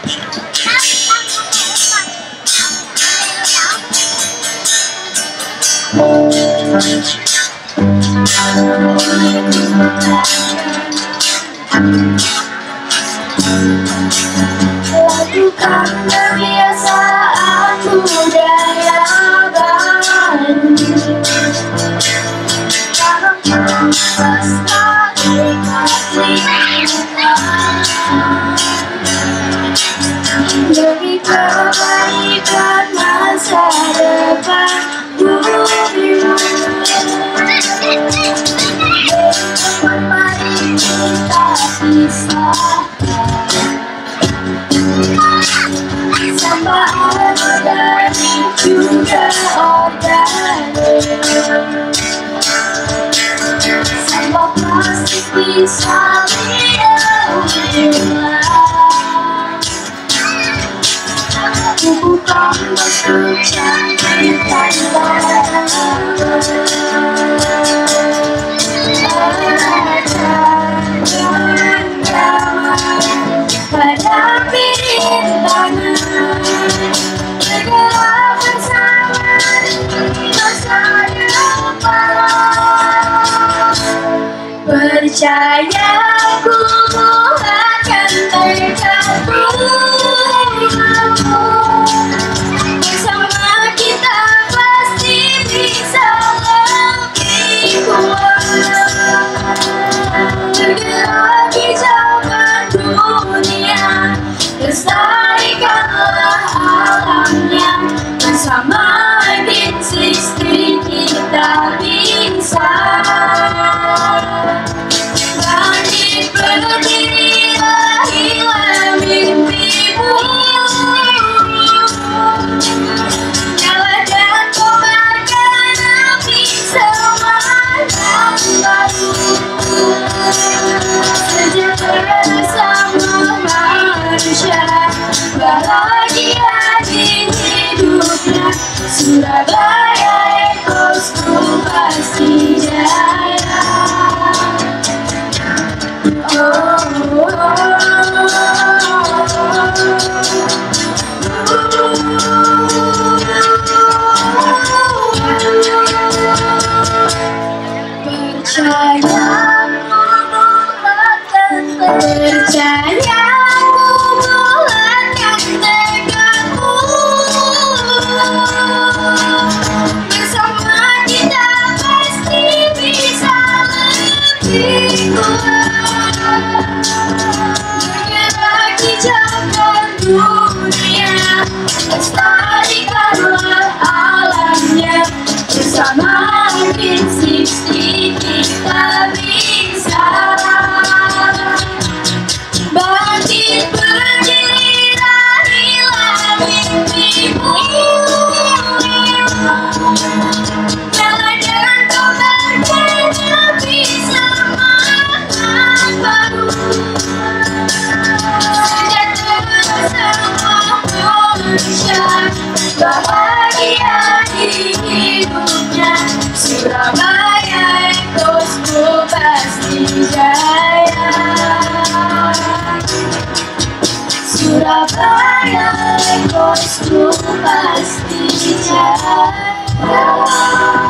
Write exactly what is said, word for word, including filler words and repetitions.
Lakukan kebiasaan budaya baru, dalam melestarikan lingkungan demi kebaikan masa depan bumi. Mari kita pisahkan sampah organik juga organik. Sampah plastik bisa diulang. Pupuk kompos untuk cantik tanah. Hadapi rintangan, bergerak bersama masa depan. Percaya ku akan terkabul. Bersama kita pasti bisa lebih kuat. Bergerak hijaukan dunia, lestarikanlah alamnya. Bersama Green Sixteen kita bisa bangkit berdiri, raihlah mimpimu. Nyala dan kobarkan api semangat baru. Sejahtera bersama manusia, bahagia di hidupnya. Surabaya Eco-School pasti jaya. Oh, oh, percaya bulatkan tekadmu. Bersama kita pasti bisa lebih kuat. Bergerak hijaukan dunia, lestarikanlah alamnya. Bersama Green Sixteen kita bisa bangkit berdiri, raihlah mimpimu. Nyala dan kobarkan api semangat baru. Sejahtera semua manusia, bahagia di hidupnya. Surabaya Eco-School pasti jaya. Surabaya Eco-School pasti jaya.